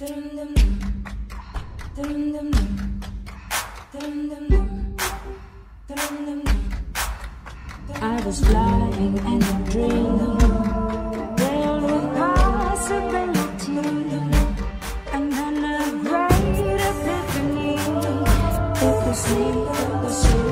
I was lying in a dream, filled with possibility, and then a great epiphany. It was me, it was you.